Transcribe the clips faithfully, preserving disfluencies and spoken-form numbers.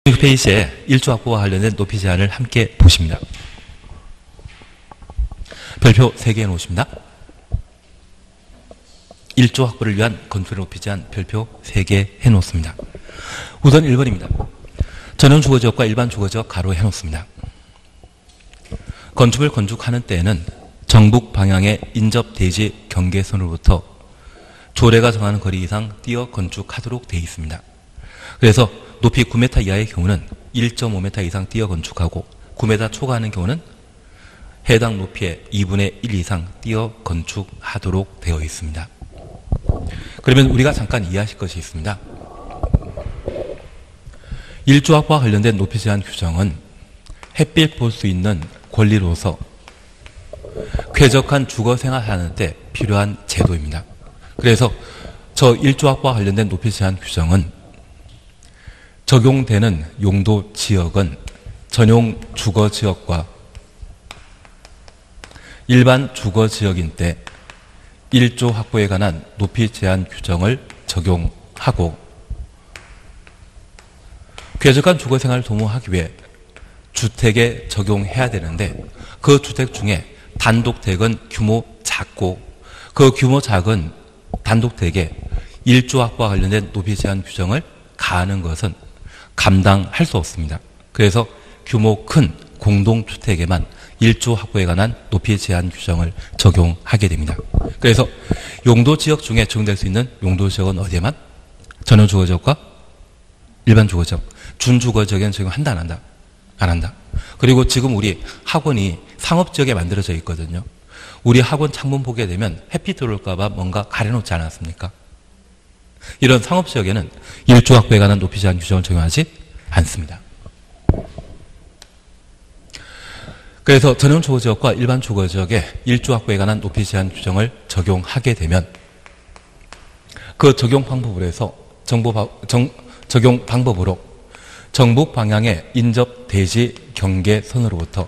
페이지에 일조 확보와 관련된 높이 제한을 함께 보십니다. 별표 세 개 해놓으십니다. 일조 확보를 위한 건축의 높이 제한 별표 세 개 해놓습니다. 우선 일 번입니다. 전용 주거지역과 일반 주거지역 가로 해놓습니다. 건축을 건축하는 때에는 정북 방향의 인접 대지 경계선으로부터 조례가 정하는 거리 이상 띄어 건축하도록 되어 있습니다. 그래서 높이 구 미터 이하의 경우는 일 점 오 미터 이상 띄어 건축하고 구 미터 초과하는 경우는 해당 높이의 이분의 일 이상 띄어 건축하도록 되어 있습니다. 그러면 우리가 잠깐 이해하실 것이 있습니다. 일조 확보와 관련된 높이 제한 규정은 햇빛 볼 수 있는 권리로서 쾌적한 주거 생활하는 데 필요한 제도입니다. 그래서 저 일조 확보와 관련된 높이 제한 규정은 적용되는 용도 지역은 전용 주거 지역과 일반 주거 지역인 때 일조 확보에 관한 높이 제한 규정을 적용하고 쾌적한 주거 생활을 도모하기 위해 주택에 적용해야 되는데 그 주택 중에 단독택은 규모 작고 그 규모 작은 단독택에 일조 확보와 관련된 높이 제한 규정을 가하는 것은 감당할 수 없습니다. 그래서 규모 큰 공동주택에만 일조 확보에 관한 높이 제한 규정을 적용하게 됩니다. 그래서 용도지역 중에 적용될 수 있는 용도지역은 어디에만? 전용 주거지역과 일반 주거지역, 준주거지역에는 적용한다 안 한다? 안 한다. 그리고 지금 우리 학원이 상업지역에 만들어져 있거든요. 우리 학원 창문 보게 되면 햇빛 들어올까 봐 뭔가 가려놓지 않았습니까? 이런 상업지역에는 일조 확보에 관한 높이 제한 규정을 적용하지 않습니다. 그래서 전용 주거지역과 일반 주거지역에 일조 확보에 관한 높이 제한 규정을 적용하게 되면 그 적용 방법으로 해서 정보 바, 정, 적용 방법으로 정북 방향의 인접 대지 경계선으로부터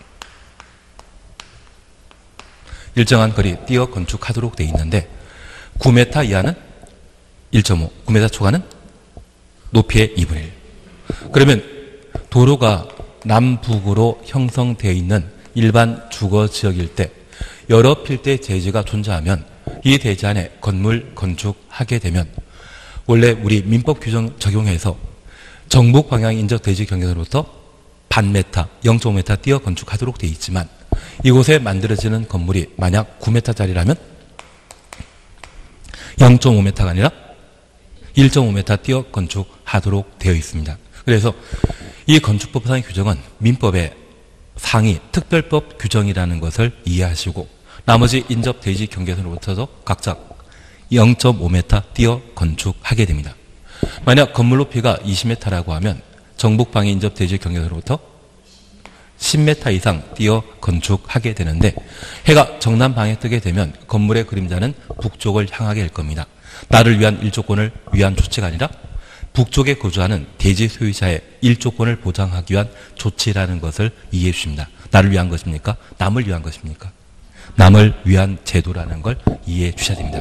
일정한 거리 띄어 건축하도록 되어 있는데 구 미터 이하는 일 점 오, 구 미터 초과는 높이의 이분의 일. 그러면 도로가 남북으로 형성되어 있는 일반 주거지역일 때 여러 필대 대지가 존재하면 이 대지 안에 건물 건축하게 되면 원래 우리 민법 규정 적용해서 정북 방향 인접 대지 경계선으로부터 반 미터, 영 점 오 미터 띄어 건축하도록 되어 있지만 이곳에 만들어지는 건물이 만약 구 미터짜리라면 영 점 오 미터가 아니라 일 점 오 미터 띄어 건축하도록 되어 있습니다. 그래서 이 건축법상 규정은 민법의 상위 특별법 규정이라는 것을 이해하시고 나머지 인접 대지 경계선으로부터도 각각 영 점 오 미터 띄어 건축하게 됩니다. 만약 건물 높이가 이십 미터라고 하면 정북방의 인접 대지 경계선으로부터 십 미터 이상 띄어 건축하게 되는데 해가 정남방에 뜨게 되면 건물의 그림자는 북쪽을 향하게 될 겁니다. 나를 위한 일조권을 위한 조치가 아니라 북쪽에 거주하는 대지 소유자의 일조권을 보장하기 위한 조치라는 것을 이해해 주십니다. 나를 위한 것입니까? 남을 위한 것입니까? 남을 위한 제도라는 걸 이해해 주셔야 됩니다.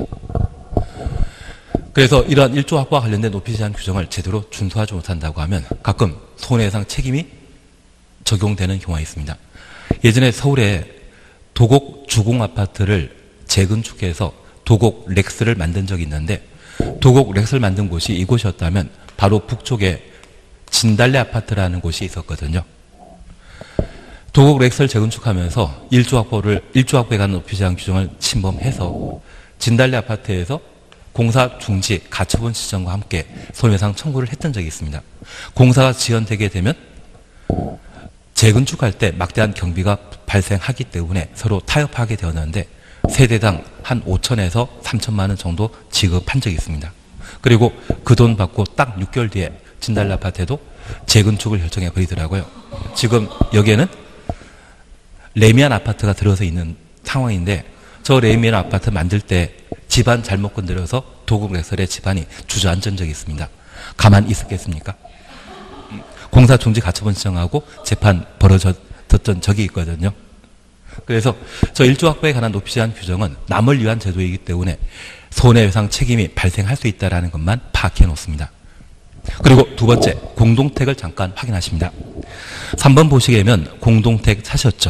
그래서 이러한 일조 확보와 관련된 높이 제한 규정을 제대로 준수하지 못한다고 하면 가끔 손해배상 책임이 적용되는 경우가 있습니다. 예전에 서울에 도곡 주공아파트를 재건축해서 도곡 렉스를 만든 적이 있는데 도곡 렉스를 만든 곳이 이곳이었다면 바로 북쪽에 진달래 아파트라는 곳이 있었거든요. 도곡 렉스를 재건축하면서 일조 확보를, 일조 확보에 관한 높이 제한 규정을 침범해서 진달래 아파트에서 공사 중지 가처분 시정과 함께 손해배상 청구를 했던 적이 있습니다. 공사가 지연되게 되면 재건축할 때 막대한 경비가 발생하기 때문에 서로 타협하게 되었는데 세대당 한 오천에서 삼천만 원 정도 지급한 적이 있습니다. 그리고 그 돈 받고 딱 육 개월 뒤에 진달래 아파트에도 재건축을 결정해 버리더라고요. 지금 여기에는 레미안 아파트가 들어서 있는 상황인데 저 레미안 아파트 만들 때 집안 잘못 건드려서 도곡 렉설의 집안이 주저앉은 적이 있습니다. 가만히 있었겠습니까? 공사 중지 가처분 시정하고 재판 벌어졌던 적이 있거든요. 그래서 저 일조 확보에 관한 높이 제한 규정은 남을 위한 제도이기 때문에 손해배상 책임이 발생할 수 있다는 것만 파악해 놓습니다. 그리고 두 번째, 공동택을 잠깐 확인하십니다. 삼 번 보시게 되면 공동택 사셨죠?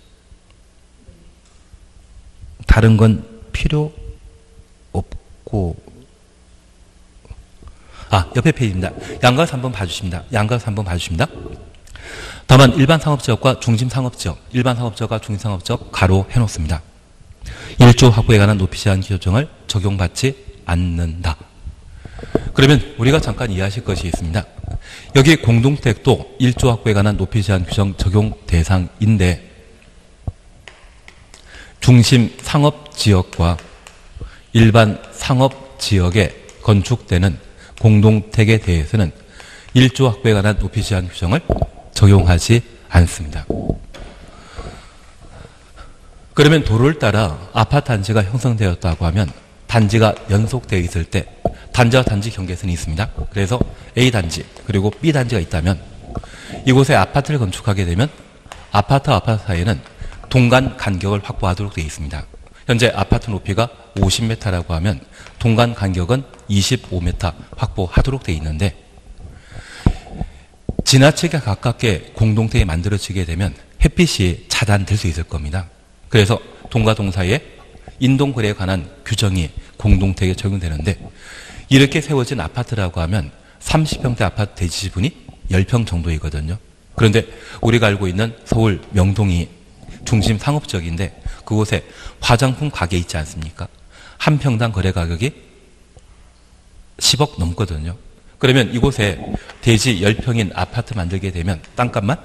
다른 건 필요 없고, 아, 옆에 페이지입니다. 양가에서 한번 봐주십니다. 양가에서 한번 봐주십니다. 다만 일반 상업지역과 중심 상업지역, 일반 상업지역과 중심 상업지역 가로 해놓습니다. 일 조 확보에 관한 높이 제한 규정을 적용받지 않는다. 그러면 우리가 잠깐 이해하실 것이 있습니다. 여기 공동택도 일 조 확보에 관한 높이 제한 규정 적용 대상인데 중심 상업지역과 일반 상업지역에 건축되는 공동택에 대해서는 일 조 확보에 관한 높이 제한 규정을 적용하지 않습니다. 그러면 도로를 따라 아파트 단지가 형성되었다고 하면 단지가 연속되어 있을 때 단지와 단지 경계선이 있습니다. 그래서 A 단지 그리고 B 단지가 있다면 이곳에 아파트를 건축하게 되면 아파트와 아파트 사이에는 동간 간격을 확보하도록 되어 있습니다. 현재 아파트 높이가 오십 미터라고 하면 동간 간격은 이십오 미터 확보하도록 되어 있는데 지나치게 가깝게 공동택이 만들어지게 되면 햇빛이 차단될 수 있을 겁니다. 그래서 동과 동 사이에 인동거래에 관한 규정이 공동택에 적용되는데 이렇게 세워진 아파트라고 하면 삼십 평대 아파트 대지 지분이 십 평 정도이거든요. 그런데 우리가 알고 있는 서울 명동이 중심 상업지역인데 그곳에 화장품 가게 있지 않습니까? 한 평당 거래 가격이 십억 넘거든요. 그러면 이곳에 대지 십 평인 아파트 만들게 되면 땅값만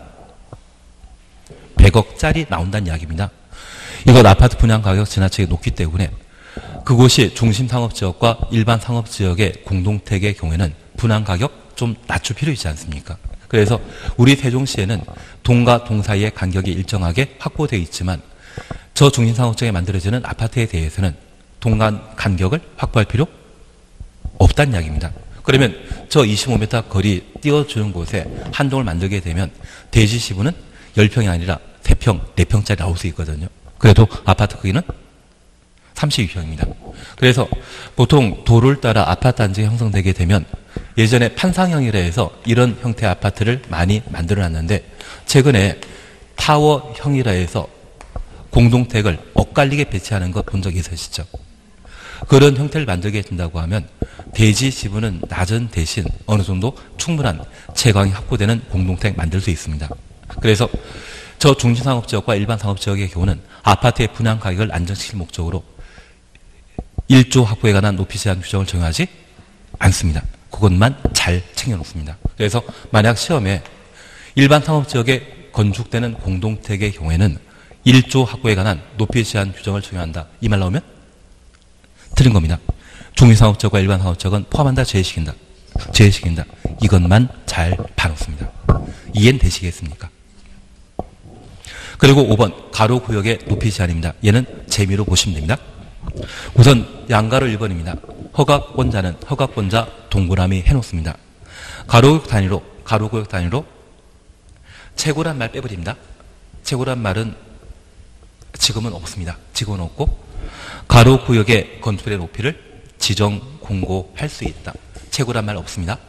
백억짜리 나온다는 이야기입니다. 이것 아파트 분양 가격 지나치게 높기 때문에 그곳이 중심 상업지역과 일반 상업지역의 공동택의 경우에는 분양 가격 좀 낮출 필요 있지 않습니까? 그래서 우리 세종시에는 동과 동 사이의 간격이 일정하게 확보되어 있지만 저 중심 상업지역에 만들어지는 아파트에 대해서는 동간 간격을 확보할 필요 없다는 이야기입니다. 그러면 저 이십오 미터 거리 띄워주는 곳에 한 동을 만들게 되면 대지 지분은 십 평이 아니라 세 평, 네 평짜리 나올 수 있거든요. 그래도 아파트 크기는 삼십이 평입니다. 그래서 보통 도로를 따라 아파트 단지가 형성되게 되면 예전에 판상형이라 해서 이런 형태의 아파트를 많이 만들어놨는데 최근에 타워형이라 해서 공동택을 엇갈리게 배치하는 거 본 적이 있으시죠? 그런 형태를 만들게 된다고 하면 대지 지분은 낮은 대신 어느 정도 충분한 채광이 확보되는 공동택 만들 수 있습니다. 그래서 저 중심상업지역과 일반 상업지역의 경우는 아파트의 분양 가격을 안정시킬 목적으로 일 조 확보에 관한 높이 제한 규정을 적용하지 않습니다. 그것만 잘 챙겨놓습니다. 그래서 만약 시험에 일반 상업지역에 건축되는 공동택의 경우에는 일 조 확보에 관한 높이 제한 규정을 적용한다. 이 말 나오면 틀린 겁니다. 중심상업지역과 일반 상업지역은 포함한다, 제외시킨다. 제외시킨다. 이것만 잘 봐놓습니다. 이해는 되시겠습니까? 그리고 오 번 가로구역의 높이 제한입니다. 얘는 재미로 보시면 됩니다. 우선 양가로 일 번입니다. 허가권자는 허가권자 동그라미 해놓습니다. 가로구역 단위로 가로구역 단위로 최고란 말 빼버립니다. 최고란 말은 지금은 없습니다. 지금은 없고 가로구역의 건축의 높이를 지정 공고할 수 있다. 최고란 말 없습니다.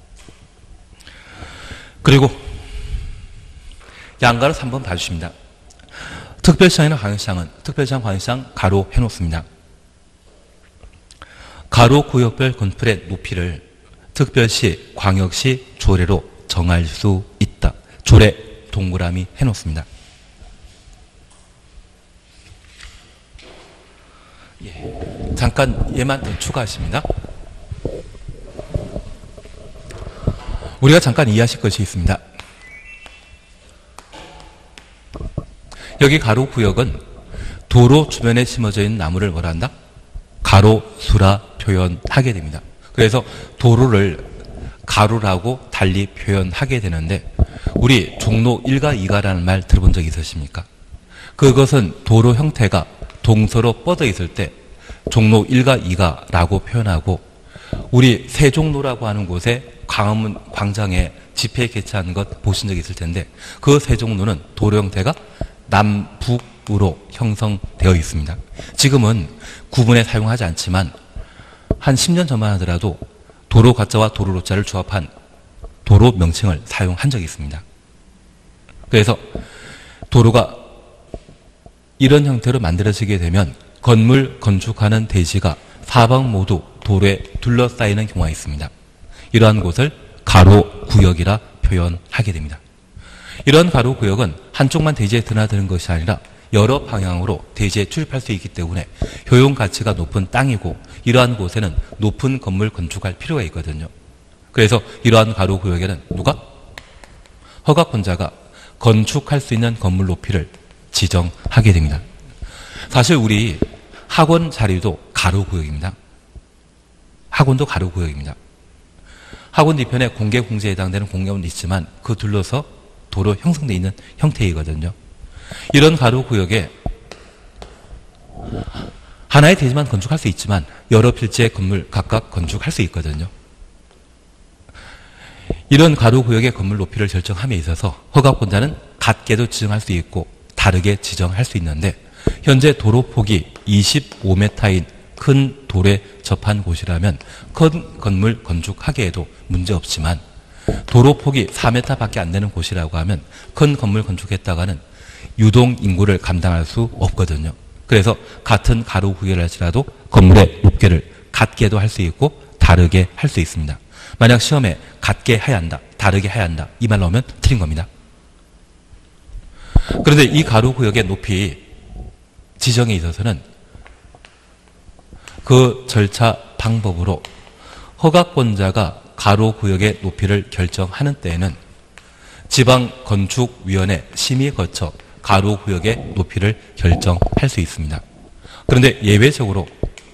그리고 양가로 삼 번 봐주십니다. 특별시장이나 광역시장은 특별시장, 광역시장 가로 해놓습니다. 가로 구역별 건물의 높이를 특별시, 광역시 조례로 정할 수 있다. 조례 동그라미 해놓습니다. 예, 잠깐 얘만 더 추가하십니다. 우리가 잠깐 이해하실 것이 있습니다. 여기 가로 구역은 도로 주변에 심어져 있는 나무를 뭐라 한다? 가로수라 표현하게 됩니다. 그래서 도로를 가로라고 달리 표현하게 되는데 우리 종로 일가 이가라는 말 들어본 적 있으십니까? 그것은 도로 형태가 동서로 뻗어 있을 때 종로 일가 이가라고 표현하고 우리 세종로라고 하는 곳에 광화문 광장에 집회 개최하는 것 보신 적 있을 텐데 그 세종로는 도로 형태가 남북으로 형성되어 있습니다. 지금은 구분에 사용하지 않지만 한 십 년 전만 하더라도 도로 가짜와 도로 로자를 조합한 도로 명칭을 사용한 적이 있습니다. 그래서 도로가 이런 형태로 만들어지게 되면 건물 건축하는 대지가 사방 모두 도로에 둘러싸이는 경우가 있습니다. 이러한 곳을 가로구역이라 표현하게 됩니다. 이러한 가로구역은 한쪽만 대지에 드나드는 것이 아니라 여러 방향으로 대지에 출입할 수 있기 때문에 효용 가치가 높은 땅이고 이러한 곳에는 높은 건물 건축할 필요가 있거든요. 그래서 이러한 가로구역에는 누가? 허가권자가 건축할 수 있는 건물 높이를 지정하게 됩니다. 사실 우리 학원 자리도 가로구역입니다. 학원도 가로구역입니다. 학원 뒤편에 공개공지에 해당되는 공개원이 있지만 그 둘러서 도로 형성되어 있는 형태이거든요. 이런 가로구역에 하나의 대지만 건축할 수 있지만 여러 필지의 건물 각각 건축할 수 있거든요. 이런 가로구역의 건물 높이를 결정함에 있어서 허가권자는 같게도 지정할 수 있고 다르게 지정할 수 있는데 현재 도로폭이 이십오 미터인 큰 도로에 접한 곳이라면 큰 건물 건축하기에도 문제없지만 도로폭이 사 미터밖에 안 되는 곳이라고 하면 큰 건물 건축했다가는 유동 인구를 감당할 수 없거든요. 그래서 같은 가로구역을 할지라도 건물의 높이를 같게도 할 수 있고 다르게 할 수 있습니다. 만약 시험에 같게 해야 한다, 다르게 해야 한다 이 말 나오면 틀린 겁니다. 그런데 이 가로구역의 높이 지정에 있어서는 그 절차 방법으로 허가권자가 가로구역의 높이를 결정하는 때에는 지방건축위원회 심의 거쳐 가로구역의 높이를 결정할 수 있습니다. 그런데 예외적으로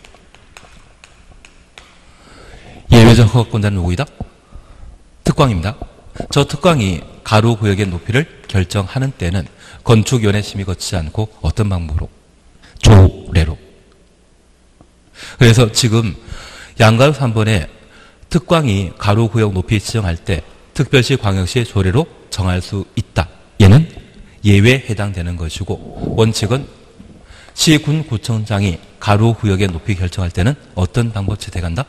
예외적 허가권자는 누구이다? 특광입니다. 저 특광이 가로구역의 높이를 결정하는 때는 건축위원회 심의 거치지 않고 어떤 방법으로? 조례로. 그래서 지금 양가로 삼 번에 특광이 가로구역 높이 지정할 때 특별시 광역시 조례로 정할 수 있다. 얘는 예외에 해당되는 것이고 원칙은 시군 구청장이 가로구역의 높이 결정할 때는 어떤 방법 채택한다?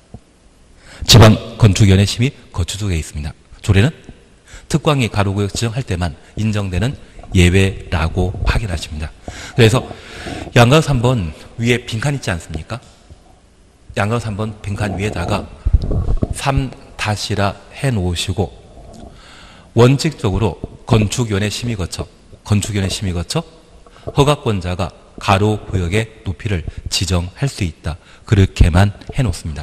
지방건축위원회 심의 거치도 되어 있습니다. 조례는 특광이 가로구역 지정할 때만 인정되는 예외라고 확인하십니다. 그래서 양가로 삼 번 위에 빈칸 있지 않습니까? 양가로 삼 번 빈칸 위에다가 삼 다시라 해놓으시고 원칙적으로 건축위원회 심의 거쳐 건축위원회 심의 거쳐 허가권자가 가로구역의 높이를 지정할 수 있다. 그렇게만 해놓습니다.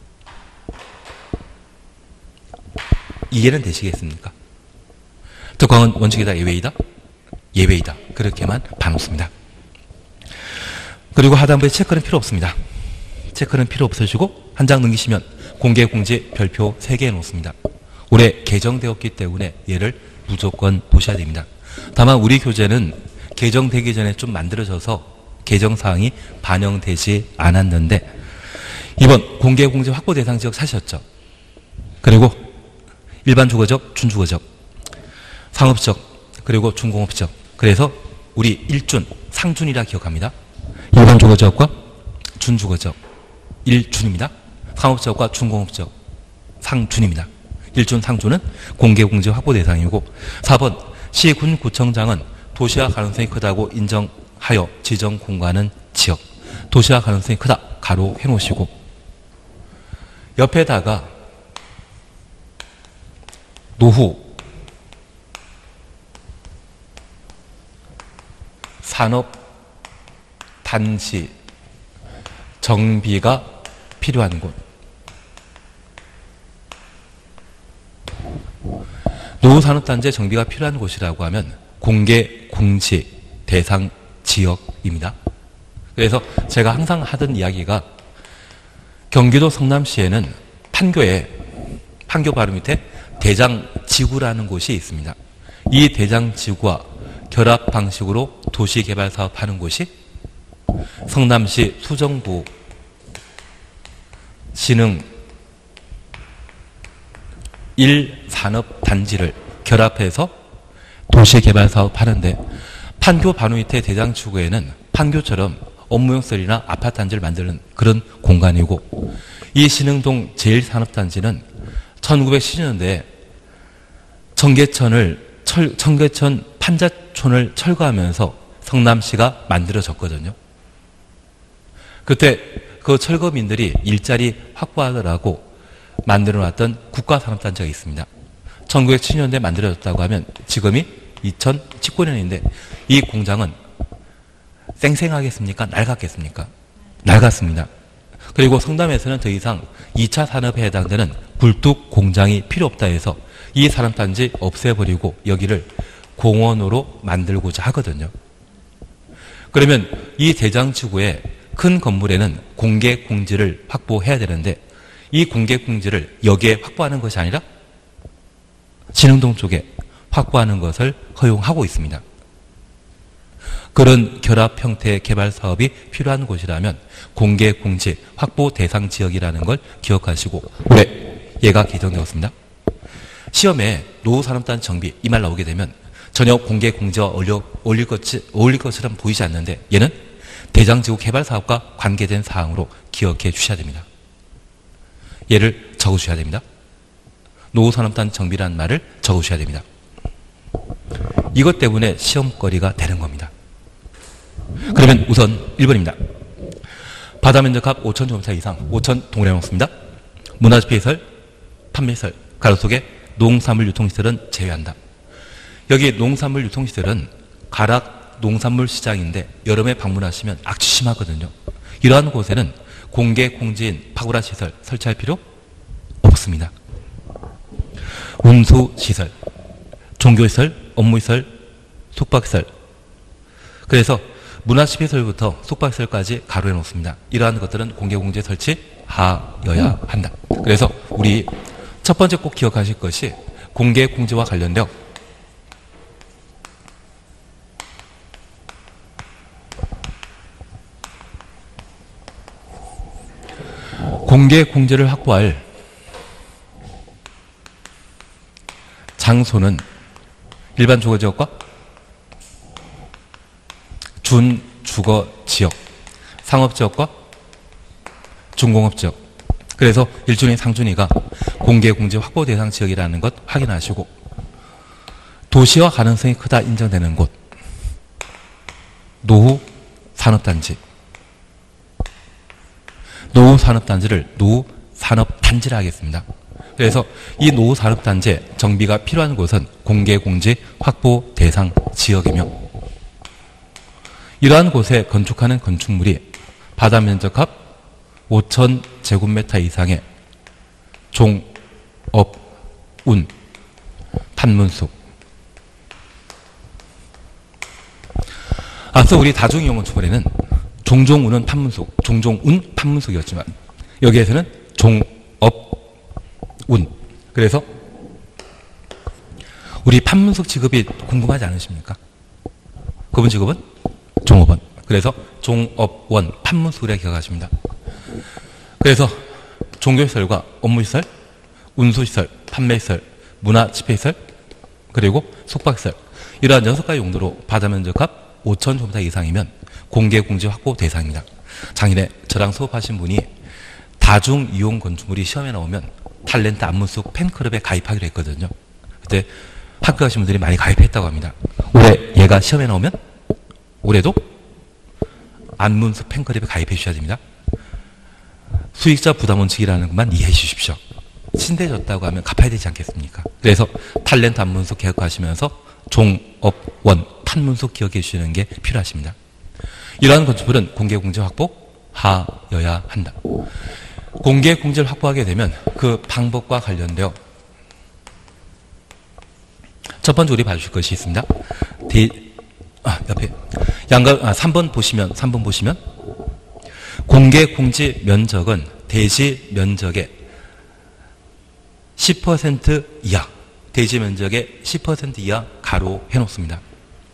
이해는 되시겠습니까? 특광은 원칙이다, 예외이다? 예외이다. 그렇게만 봐놓습니다. 그리고 하단부에 체크는 필요 없습니다. 체크는 필요 없으시고 한 장 넘기시면 공개공지 별표 세 개 해놓습니다. 올해 개정되었기 때문에 얘를 무조건 보셔야 됩니다. 다만 우리 교재는 개정되기 전에 좀 만들어져서 개정사항이 반영되지 않았는데 이번 공개공지 확보 대상 지역 사셨죠? 그리고 일반 주거적, 준주거적, 상업적, 그리고 준공업적. 그래서 우리 일준, 상준이라 기억합니다. 일반 주거적과 준주거적, 일준입니다. 상업적과 준공업적, 상준입니다. 일준, 상준은 공개공지 확보 대상이고 사 번 시군 구청장은 도시화 가능성이 크다고 인정하여 지정 공간은 지역, 도시화 가능성이 크다, 가로 해놓으시고 옆에다가 노후, 산업, 단지, 정비가 필요한 곳. 노후산업단지의 정비가 필요한 곳이라고 하면 공개 공지 대상 지역입니다. 그래서 제가 항상 하던 이야기가 경기도 성남시에는 판교에, 판교 바로 밑에 대장지구라는 곳이 있습니다. 이 대장지구와 결합 방식으로 도시개발 사업하는 곳이 성남시 수정구 진흥 일 산업단지를 결합해서 도시개발 사업하는데 판교 바로 밑에 대장지구에는 판교처럼 업무용 설이나 아파트 단지를 만드는 그런 공간이고 이 신흥동 제일 산업단지는 천구백십육 년대에 청계천을 철, 청계천 판자촌을 철거하면서 성남시가 만들어졌거든요. 그때 그 철거민들이 일자리 확보하더라고 만들어놨던 국가산업단지가 있습니다. 천구백칠십 년대에 만들어졌다고 하면 지금이 이천십구 년인데 이 공장은 쌩쌩하겠습니까? 낡았겠습니까? 낡았습니다. 그리고 성남에서는 더 이상 이 차 산업에 해당되는 굴뚝 공장이 필요 없다 해서 이 산업단지 없애버리고 여기를 공원으로 만들고자 하거든요. 그러면 이 대장지구의 큰 건물에는 공개 공지를 확보해야 되는데 이 공개 공지를 여기에 확보하는 것이 아니라 신흥동 쪽에 확보하는 것을 허용하고 있습니다. 그런 결합 형태의 개발 사업이 필요한 곳이라면 공개 공지 확보 대상 지역이라는 걸 기억하시고 올해 얘가 개정되었습니다. 시험에 노후산업단 정비 이 말 나오게 되면 전혀 공개 공지와 어울려, 어울릴, 것, 어울릴 것처럼 보이지 않는데 얘는 대장지구 개발 사업과 관계된 사항으로 기억해 주셔야 됩니다. 얘를 적어주셔야 됩니다. 노후산업단 정비라는 말을 적어주셔야 됩니다. 이것 때문에 시험거리가 되는 겁니다. 그러면 우선 일 번입니다. 바다 면적합 오천 제곱미터 이상, 오천 동일해 놓습니다. 문화집회시설, 판매시설, 가로 속에 농산물 유통시설은 제외한다. 여기 농산물 유통시설은 가락 농산물 시장인데 여름에 방문하시면 악취 심하거든요. 이러한 곳에는 공개 공지인 파고라 시설 설치할 필요 없습니다. 운수시설, 종교시설, 업무시설, 숙박시설. 그래서 문화시설부터 숙박시설까지 가로해 놓습니다. 이러한 것들은 공개공지에 설치하여야 한다. 그래서 우리 첫 번째 꼭 기억하실 것이 공개공지와 관련되어 공개공지를 확보할 장소는 일반 주거지역과 준주거지역, 상업지역과 준공업지역. 그래서 일종의 상준위가 공개공지 확보 대상 지역이라는 것 확인하시고 도시화 가능성이 크다 인정되는 곳, 노후 산업단지, 노후 산업단지를 노후 산업단지라 하겠습니다. 그래서 이 노후 산업단지에 정비가 필요한 곳은 공개공지 확보 대상 지역이며 이러한 곳에 건축하는 건축물이 바다 면적합 오천 제곱미터 이상의 종, 업, 운, 판문숙. 앞서 우리 다중이용건축물에는 종종운은 판문숙, 종종운 판문숙이었지만 여기에서는 종, 업, 운. 그래서 우리 판문숙 직업이 궁금하지 않으십니까? 그분 직업은 종업원. 그래서 종업원 판문숙이라 기억하십니다. 그래서 종교시설과 업무시설, 운수시설, 판매시설, 문화집회시설, 그리고 숙박시설 이러한 여섯 가지 용도로 바다 면적합 오천 제곱미터 이상이면 공개공지 확보 대상입니다. 작년에 저랑 수업하신 분이 다중이용 건축물이 시험에 나오면 탤런트 안문숙 팬클럽에 가입하기로 했거든요. 그때 학교 가신 분들이 많이 가입했다고 합니다. 올해 얘가 시험에 나오면 올해도 안문숙 팬클럽에 가입해 주셔야 됩니다. 수익자 부담원칙이라는 것만 이해해 주십시오. 신대졌다고 하면 갚아야 되지 않겠습니까? 그래서 탤런트 안문숙 개혁하시면서 종업원 판문숙 기억해 주시는 게 필요하십니다. 이러한 건축물은 공개공지 확보 하여야 한다. 공개공지를 확보하게 되면 그 방법과 관련되어 첫 번째 우리 봐주실 것이 있습니다. 대, 아, 옆에 양가 아, 삼 번 보시면 삼 번 보시면 공개공지 면적은 대지 면적의 십 퍼센트 이하, 대지 면적의 십 퍼센트 이하 가로 해놓습니다.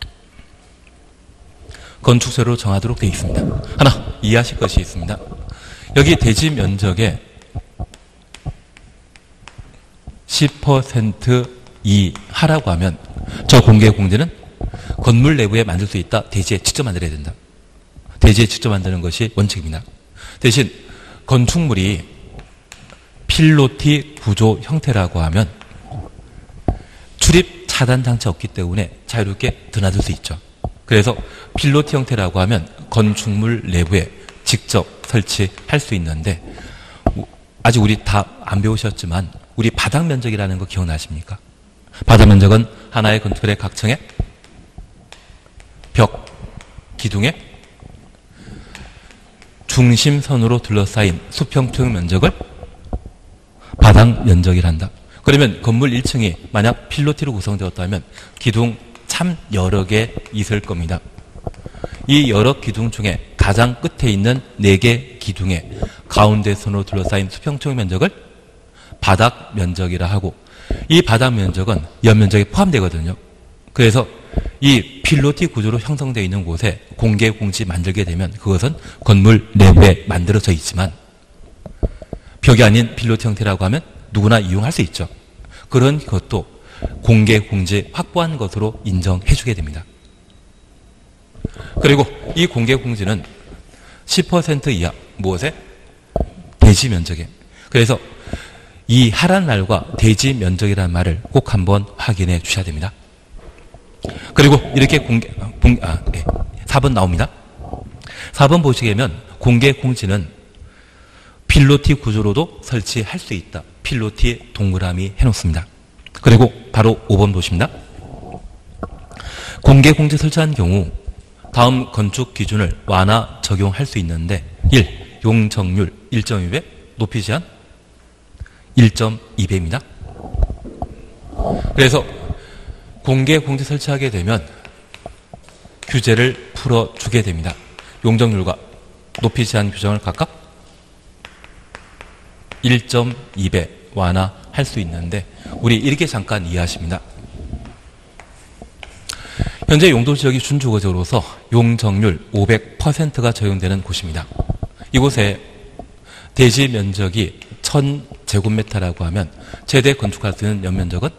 건축세로 정하도록 되어 있습니다. 하나 이해하실 것이 있습니다. 여기 대지 면적의 십 퍼센트 이하라고 하면 저 공개공지는 건물 내부에 만들 수 있다. 대지에 직접 만들어야 된다. 대지에 직접 만드는 것이 원칙입니다. 대신 건축물이 필로티 구조 형태라고 하면 출입 차단 장치 없기 때문에 자유롭게 드나들 수 있죠. 그래서 필로티 형태라고 하면 건축물 내부에 직접 설치할 수 있는데, 아직 우리 다 안 배우셨지만 우리 바닥 면적이라는 거 기억나십니까? 바닥 면적은 하나의 건축물의 각 층에 벽, 기둥에 중심선으로 둘러싸인 수평적 면적을 바닥 면적이란다. 그러면 건물 일 층이 만약 필로티로 구성되었다면 기둥 참 여러 개 있을 겁니다. 이 여러 기둥 중에 가장 끝에 있는 네 개 기둥에 가운데 선으로 둘러싸인 수평적 면적을 바닥 면적이라 하고, 이 바닥 면적은 연면적에 포함되거든요. 그래서 이 필로티 구조로 형성되어 있는 곳에 공개 공지 만들게 되면 그것은 건물 내부에 만들어져 있지만 벽이 아닌 필로티 형태라고 하면 누구나 이용할 수 있죠. 그런 것도 공개 공지 확보한 것으로 인정해 주게 됩니다. 그리고 이 공개 공지는 십 퍼센트 이하, 무엇에? 대지 면적에. 그래서 이 하란 날과 대지 면적이라는 말을 꼭 한번 확인해 주셔야 됩니다. 그리고 이렇게 공개, 공, 아, 네. 사 번 나옵니다. 사 번 보시게 되면 공개 공지는 필로티 구조로도 설치할 수 있다. 필로티 동그라미 해놓습니다. 그리고 바로 오 번 보십니다. 공개 공지 설치한 경우 다음 건축 기준을 완화 적용할 수 있는데, 일. 용적률 일 점 이 배, 높이 제한 일 점 이 배입니다. 그래서 공개 공지 설치하게 되면 규제를 풀어주게 됩니다. 용적률과 높이 제한 규정을 각각 일 점 이 배 완화할 수 있는데, 우리 이렇게 잠깐 이해하십니다. 현재 용도지역이 준주거지로서 용적률 오백 퍼센트가 적용되는 곳입니다. 이곳에 대지 면적이 천 제곱미터라고 하면 최대 건축할 수 있는 연면적은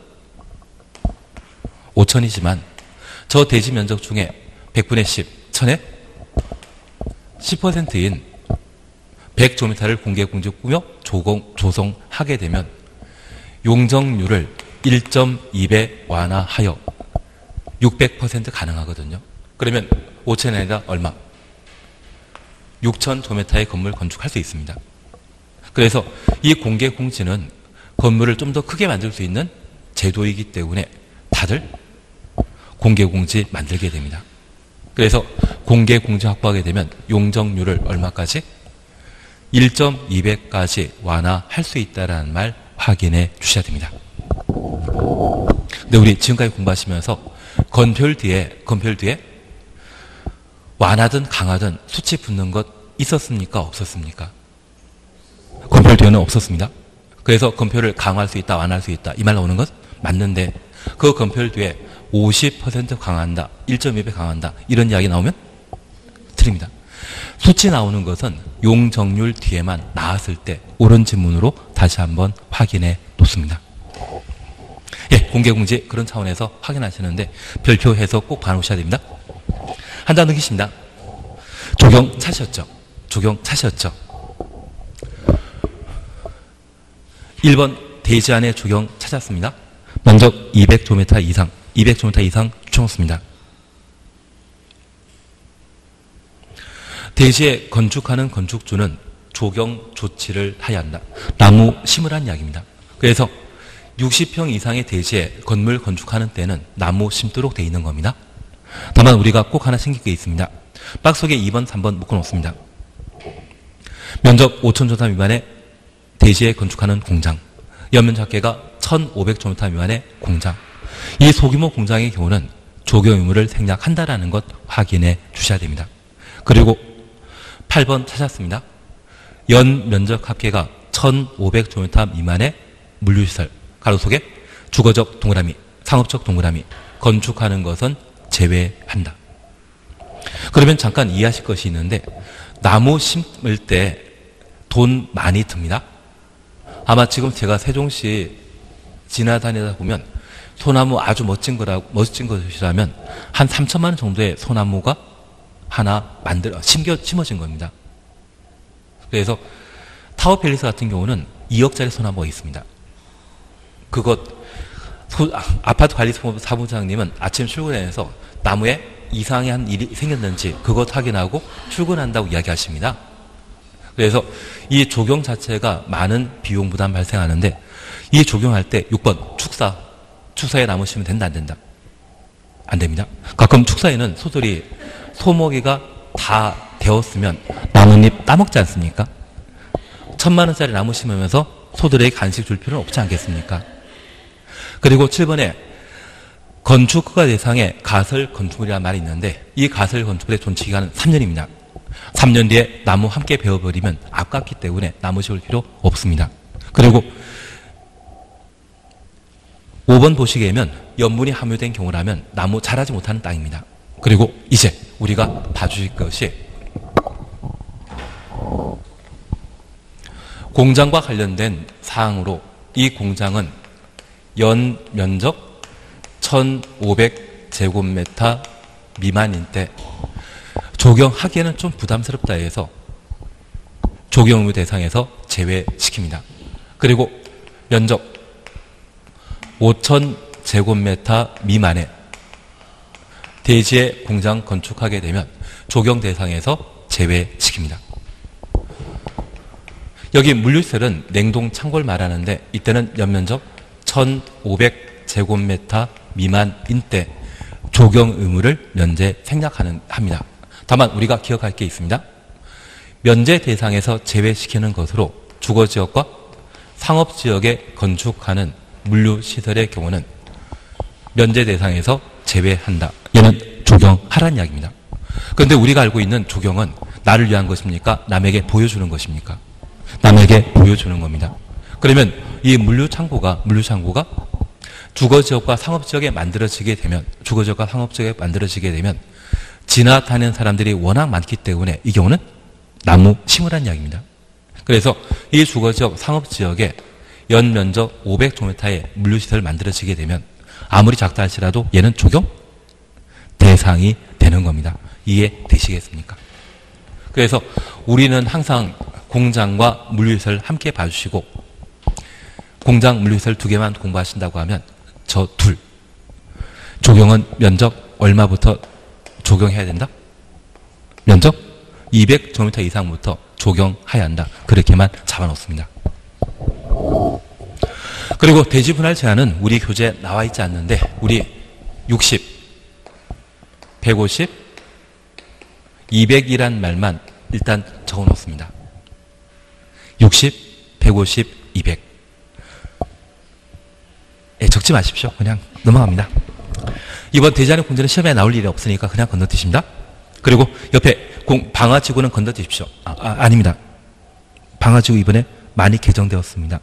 오천이지만 저 대지 면적 중에 백분의 십, 천에 십 퍼센트인 백 제곱미터를 공개 공지 꾸며 조성하게 되면 용적률을 일 점 이 배 완화하여 육백 퍼센트 가능하거든요. 그러면 오천이 아니라 얼마? 육천 제곱미터의 건물 건축할 수 있습니다. 그래서 이 공개 공지는 건물을 좀 더 크게 만들 수 있는 제도이기 때문에 다들 공개 공지 만들게 됩니다. 그래서 공개 공지 확보하게 되면 용적률을 얼마까지? 일 점 이 배까지 완화할 수 있다는 말 확인해 주셔야 됩니다. 근데 우리 지금까지 공부하시면서 건폐율 뒤에, 건폐율 뒤에 완화든 강화든 수치 붙는 것 있었습니까? 없었습니까? 건폐율 뒤에는 없었습니다. 그래서 건폐율을 강화할 수 있다, 완화할 수 있다, 이 말 나오는 것 맞는데, 그 건폐율 뒤에 오십 퍼센트 강화한다, 일 점 이 배 강화한다, 이런 이야기 나오면 틀립니다. 수치 나오는 것은 용적률 뒤에만 나왔을 때 옳은 지문으로 다시 한번 확인해 놓습니다. 예, 공개공지 그런 차원에서 확인하시는데 별표해서 꼭 봐놓으셔야 됩니다. 한 단 넘기십니다. 조경 차셨죠? 조경 차셨죠? 일 번 대지 안에 조경 찾았습니다. 면적 이백 제곱미터 이상, 이백 제곱미터 이상 추천했습니다. 대지에 건축하는 건축주는 조경 조치를 하여야 한다. 나무 심으란 이야기입니다. 그래서 육십 평 이상의 대지에 건물 건축하는 때는 나무 심도록 되어 있는 겁니다. 다만 우리가 꼭 하나 신길 게 있습니다. 박스 속에 이 번, 삼 번 묶어놓습니다. 면적 오천 제곱미터 미만의 대지에 건축하는 공장, 연면적 합계가 천오백 제곱미터 미만의 공장, 이 소규모 공장의 경우는 조경 의무를 생략한다라는 것 확인해 주셔야 됩니다. 그리고 팔 번 찾았습니다. 연 면적 합계가 천오백 제곱미터 미만의 물류시설, 가로 속에 주거적 동그라미, 상업적 동그라미, 건축하는 것은 제외한다. 그러면 잠깐 이해하실 것이 있는데, 나무 심을 때 돈 많이 듭니다. 아마 지금 제가 세종시 지나다니다 보면 소나무 아주 멋진 거라고, 멋진 것이라면 한 삼천만 원 정도의 소나무가 하나 만들어, 심겨, 심어진 겁니다. 그래서 타워팰리스 같은 경우는 이억짜리 소나무가 있습니다. 그것 소, 아, 아파트 관리사무 사무장님은 아침 출근해서 나무에 이상이 한 일이 생겼는지 그것 확인하고 출근한다고 이야기하십니다. 그래서 이 조경 자체가 많은 비용 부담 발생하는데 이 조경할 때 육 번 축사, 축사에 나무 심으면 된다 안 된다? 안 됩니다. 가끔 축사에는 소들이 소먹이가 다 되었으면 나뭇잎 따먹지 않습니까? 천만 원짜리 나무 심으면서 소들에게 간식 줄 필요는 없지 않겠습니까? 그리고 칠 번에 건축허가 대상의 가설 건축물이라는 말이 있는데 이 가설 건축물의 존치기간은 삼 년입니다. 삼 년 뒤에 나무 함께 베어버리면 아깝기 때문에 나무 심을 필요 없습니다. 그리고 오 번 보시게면 염분이 함유된 경우라면 나무 자라지 못하는 땅입니다. 그리고 이제 우리가 봐주실 것이 공장과 관련된 사항으로 이 공장은 연 면적 천오백 제곱미터 미만인 때 조경하기에는 좀 부담스럽다 해서 조경 의무 대상에서 제외시킵니다. 그리고 면적 오천 제곱미터 미만의 대지에 공장 건축하게 되면 조경 대상에서 제외시킵니다. 여기 물류시설은 냉동 창고를 말하는데 이때는 연면적 천오백 제곱미터 미만인 때 조경 의무를 면제 생략하는 합니다. 다만 우리가 기억할 게 있습니다. 면제 대상에서 제외시키는 것으로 주거지역과 상업지역에 건축하는 물류시설의 경우는 면제 대상에서 제외한다. 얘는 조경하라는 이야기입니다. 그런데 우리가 알고 있는 조경은 나를 위한 것입니까? 남에게 보여주는 것입니까? 남에게 보여주는 겁니다. 그러면 이 물류창고가 물류창고가 주거지역과 상업지역에 만들어지게 되면 주거지역과 상업지역에 만들어지게 되면 지나다니는 사람들이 워낙 많기 때문에 이 경우는 나무 심으라는 이야기입니다. 그래서 이 주거지역 상업지역에 연면적 오백 제곱미터의 물류시설을 만들어지게 되면 아무리 작다 할지라도 얘는 조경 대상이 되는 겁니다. 이해되시겠습니까? 그래서 우리는 항상 공장과 물류시설 함께 봐주시고 공장 물류시설 두 개만 공부하신다고 하면 저 둘 조경은 면적 얼마부터 조경해야 된다? 면적 이백 제곱미터 이상부터 조경해야 한다. 그렇게만 잡아놓습니다. 그리고 대지 분할 제한은 우리 교재에 나와 있지 않는데 우리 육십, 백오십, 이백이란 말만 일단 적어놓습니다. 육십, 백오십, 이백. 예, 적지 마십시오. 그냥 넘어갑니다. 이번 대지하는 공제는 시험에 나올 일이 없으니까 그냥 건너뛰십니다. 그리고 옆에 공, 방화지구는 건너뛰십시오. 아, 아, 아닙니다. 방화지구 이번에 많이 개정되었습니다.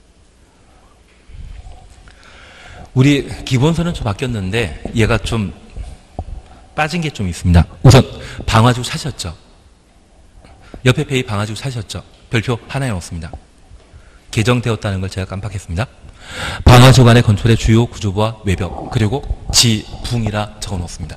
우리 기본서는 좀 바뀌었는데 얘가 좀 빠진 게 좀 있습니다. 우선 방화지구 사셨죠? 옆에 페이 방화지구 사셨죠? 별표 하나에 넣습니다. 개정되었다는 걸 제가 깜빡했습니다. 방화지구 안의 건축의 주요 구조부와 외벽 그리고 지붕이라 적어놓습니다.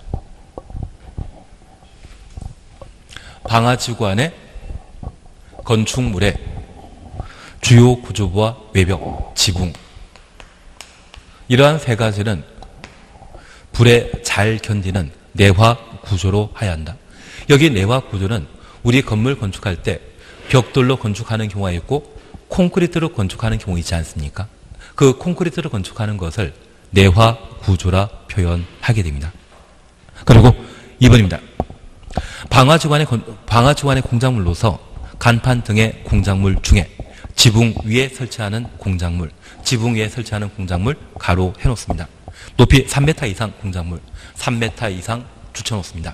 방화지구 안의 건축물의 주요 구조부와 외벽, 지붕 이러한 세 가지는 불에 잘 견디는 내화 구조로 해야 한다. 여기 내화 구조는 우리 건물 건축할 때 벽돌로 건축하는 경우가 있고 콘크리트로 건축하는 경우 있지 않습니까? 그 콘크리트로 건축하는 것을 내화 구조라 표현하게 됩니다. 그리고 이 번입니다. 방화지관의, 방화지관의 공작물로서 간판 등의 공작물 중에 지붕 위에 설치하는 공작물, 지붕 위에 설치하는 공작물 가로 해놓습니다. 높이 삼 미터 이상 공작물, 삼 미터 이상 붙여놓습니다.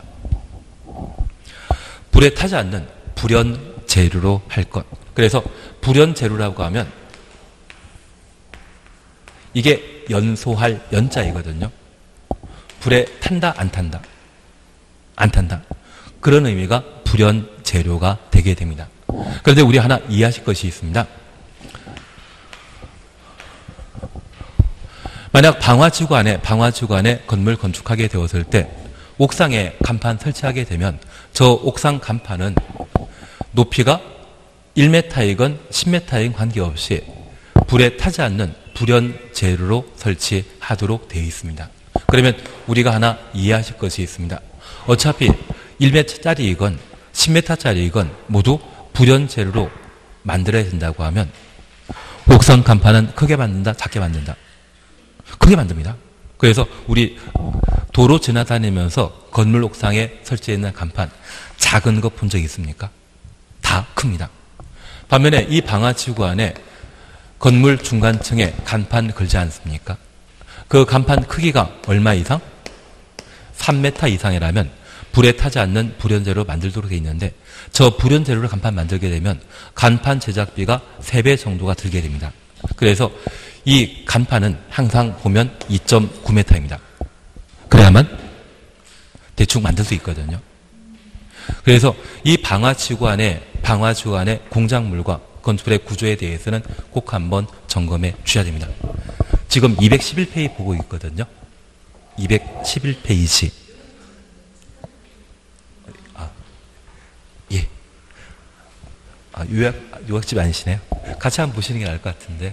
불에 타지 않는 불연 재료로 할 것. 그래서 불연 재료라고 하면 이게 연소할 연자이거든요. 불에 탄다 안 탄다? 안 탄다. 그런 의미가 불연 재료가 되게 됩니다. 그런데 우리 하나 이해하실 것이 있습니다. 만약 방화지구 안에 방화지구 안에 건물 건축하게 되었을 때 옥상에 간판 설치하게 되면 저 옥상 간판은 높이가 일 미터이건 십 미터이건 관계없이 불에 타지 않는 불연 재료로 설치하도록 되어 있습니다. 그러면 우리가 하나 이해하실 것이 있습니다. 어차피 일 미터짜리이건 십 미터짜리이건 모두 불연 재료로 만들어야 된다고 하면 옥상 간판은 크게 만든다, 작게 만든다? 크게 만듭니다. 그래서 우리 도로 지나다니면서 건물 옥상에 설치해 있는 간판 작은 거 본 적 있습니까? 다 큽니다. 반면에 이 방화지구 안에 건물 중간층에 간판 걸지 않습니까? 그 간판 크기가 얼마 이상? 삼 미터 이상이라면 불에 타지 않는 불연재료로 만들도록 되어 있는데 저 불연재료로 간판 만들게 되면 간판 제작비가 세 배 정도가 들게 됩니다. 그래서 이 간판은 항상 보면 이 점 구 미터입니다. 그래야만 대충 만들 수 있거든요. 그래서 이 방화지구 안에 방화지구 안에 공작물과 건축물의 구조에 대해서는 꼭 한번 점검해 주셔야 됩니다. 지금 이백십일 페이지 보고 있거든요. 이백십일 페이지. 아, 예. 아, 요약, 요약집 아니시네요. 같이 한번 보시는 게 나을 것 같은데.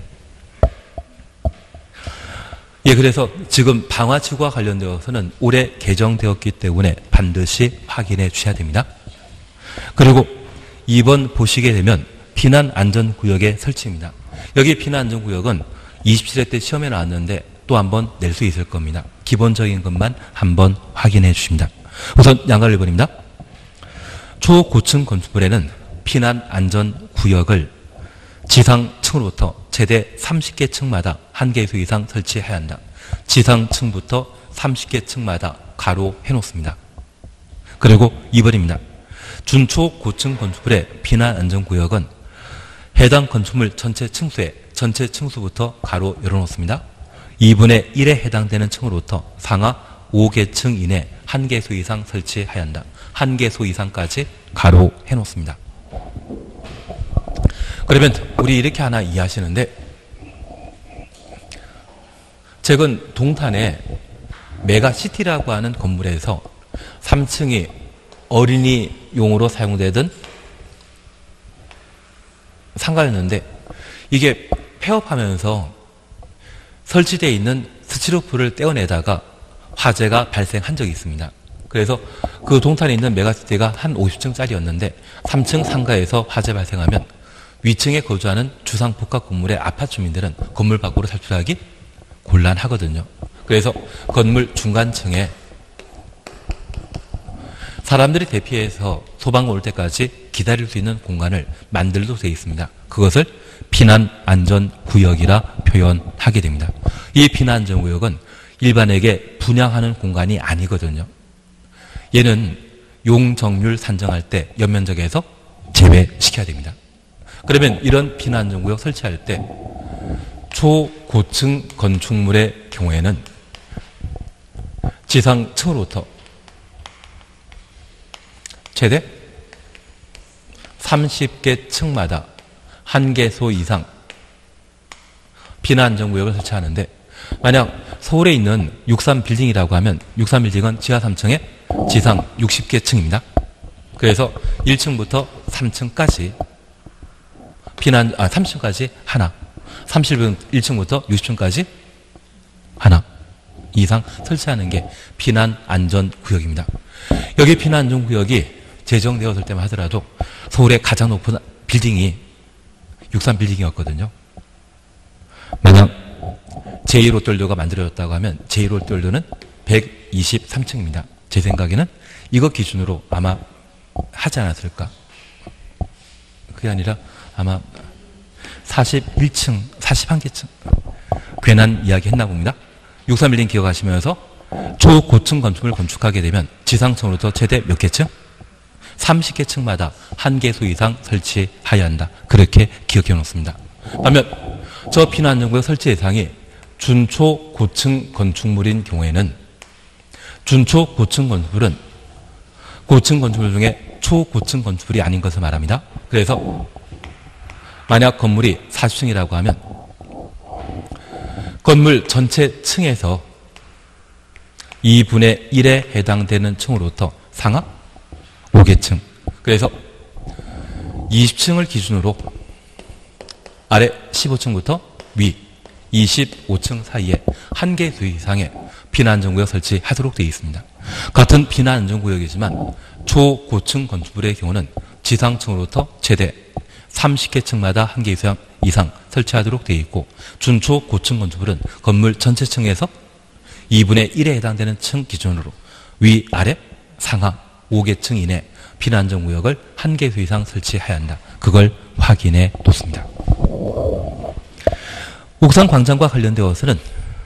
예, 그래서 지금 방화지구와 관련되어서는 올해 개정되었기 때문에 반드시 확인해 주셔야 됩니다. 그리고 이번 보시게 되면 피난안전구역의 설치입니다. 여기 피난안전구역은 이십칠 회 때 시험에 나왔는데 또 한번 낼 수 있을 겁니다. 기본적인 것만 한번 확인해 주십니다. 우선 양가 일 번입니다. 초고층 건축물에는 피난안전구역을 지상층으로부터 최대 삼십 개 층마다 한 개소 이상 설치해야 한다. 지상층부터 삼십 개 층마다 가로 해놓습니다. 그리고 이 번입니다. 준초 고층 건축물의 피난안전구역은 해당 건축물 전체 층수의 전체 층수부터 가로 열어놓습니다. 이분의 일에 해당되는 층으로부터 상하 오 개 층 이내 한 개소 이상 설치해야 한다. 한 개소 이상까지 가로 해놓습니다. 그러면 우리 이렇게 하나 이해하시는데 최근 동탄에 메가시티라고 하는 건물에서 삼 층이 어린이용으로 사용되던 상가였는데 이게 폐업하면서 설치되어 있는 스티로폼을 떼어내다가 화재가 발생한 적이 있습니다. 그래서 그 동탄에 있는 메가시티가 한 오십 층짜리였는데 삼 층 상가에서 화재 발생하면 위층에 거주하는 주상복합 건물의 아파트 주민들은 건물 밖으로 탈출하기 곤란하거든요. 그래서 건물 중간층에 사람들이 대피해서 소방관 올 때까지 기다릴 수 있는 공간을 만들도록 되어 있습니다. 그것을 피난안전구역이라 표현하게 됩니다. 이 피난안전구역은 일반에게 분양하는 공간이 아니거든요. 얘는 용적률 산정할 때 연면적에서 제외시켜야 됩니다. 그러면 이런 피난안전구역 설치할 때 초고층 건축물의 경우에는 지상층으로부터 최대 삼십 개 층마다 한 개소 이상 피난안전구역을 설치하는데 만약 서울에 있는 육삼 빌딩이라고 하면 육삼 빌딩은 지하 삼 층에 지상 육십 개 층입니다. 그래서 일 층부터 삼 층까지 피난, 아, 삼 층까지 하나. 삼십일 층부터 육십 층까지 하나 이상 설치하는 게 피난안전구역입니다. 여기 피난안전구역이 제정되었을 때만 하더라도 서울의 가장 높은 빌딩이 육삼 빌딩이었거든요. 만약 제일 롯데월드가 만들어졌다고 하면 제일 롯데월드는 백이십삼 층입니다. 제 생각에는 이것 기준으로 아마 하지 않았을까. 그게 아니라 아마 사십일 층, 사십일 개 층. 괜한 이야기 했나 봅니다. 육삼 빌딩 기억하시면서 초고층 건축물을 건축하게 되면 지상층으로부터 최대 몇 개 층? 삼십 개 층마다 한 개소 이상 설치해야 한다. 그렇게 기억해 놓습니다. 반면 저 피난안전구역 설치 대상이 준초 고층 건축물인 경우에는 준초 고층 건축물은 고층 건축물 중에 초고층 건축물이 아닌 것을 말합니다. 그래서 만약 건물이 사십 층이라고 하면 건물 전체 층에서 이분의 일에 해당되는 층으로부터 상하 오 개 층. 그래서 이십 층을 기준으로 아래 십오 층부터 위 이십오 층 사이에 한 개수 이상의 비난안전구역 설치하도록 되어 있습니다. 같은 비난안전구역이지만 초고층 건축물의 경우는 지상층으로부터 최대 삼십 개 층마다 한 개 이상, 이상 설치하도록 되어 있고, 중초 고층 건축물은 건물 전체 층에서 이분의 일에 해당되는 층 기준으로 위, 아래, 상하 오 개 층 이내 비난안전구역을 한 개수 이상 설치해야 한다. 그걸 확인해 놓습니다. 옥상 광장과 관련되어서는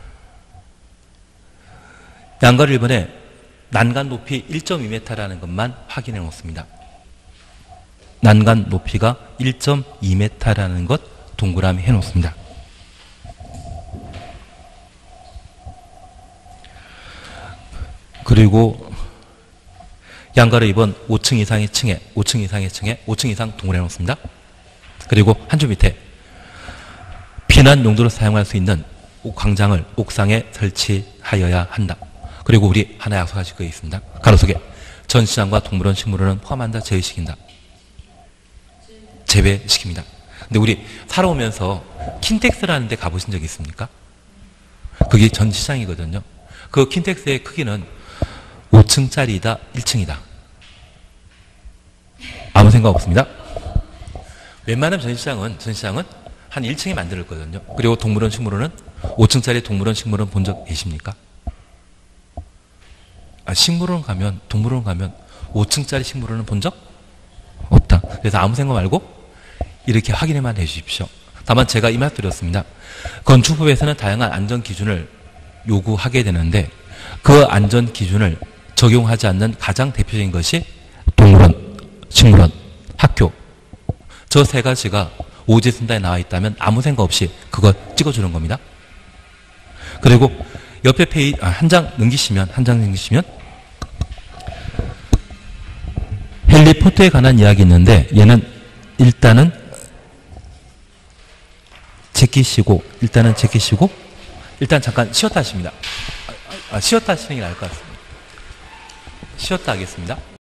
양가로 일 번에 난간 높이 일 점 이 미터라는 것만 확인해 놓습니다. 난간 높이가 일 점 이 미터라는 것 동그라미 해 놓습니다. 그리고 양가로 이 번 오 층 이상의 층에 오 층 이상의 층에 오 층 이상 동그라미 해 놓습니다. 그리고 한 줄 밑에避難용도로 사용할 수 있는 광장을 옥상에 설치하여야 한다. 그리고 우리 하나 약속하실 거 있습니다. 가로속에 전시장과 동물원, 식물원은 포함한다, 제외시킨다. 제외시킵니다. 근데 우리 살아오면서 킨텍스라는 데 가보신 적 있습니까? 그게 전시장이거든요. 그 킨텍스의 크기는 오 층짜리다, 일 층이다. 아무 생각 없습니다. 웬만한 전시장은, 전시장은 한 일 층에 만들었거든요. 그리고 동물원, 식물원은 오 층짜리 동물원, 식물원 본 적 계십니까? 아, 식물원 가면, 동물원 가면 오 층짜리 식물원은 본 적 없다. 그래서 아무 생각 말고 이렇게 확인해만 해 주십시오. 다만 제가 이 말 드렸습니다. 건축법에서는 다양한 안전 기준을 요구하게 되는데 그 안전 기준을 적용하지 않는 가장 대표적인 것이 동물원, 식물원, 학교. 저 세 가지가 오지선다에 나와 있다면 아무 생각 없이 그거 찍어주는 겁니다. 그리고 옆에 페이지, 아, 한 장 넘기시면, 한 장 넘기시면 헬리포트에 관한 이야기 있는데 얘는 일단은 제끼시고, 일단은 제끼시고, 일단 잠깐 쉬었다 하십니다. 아, 아, 쉬었다 하시는 게 나을 것 같습니다. 쉬었다 하겠습니다.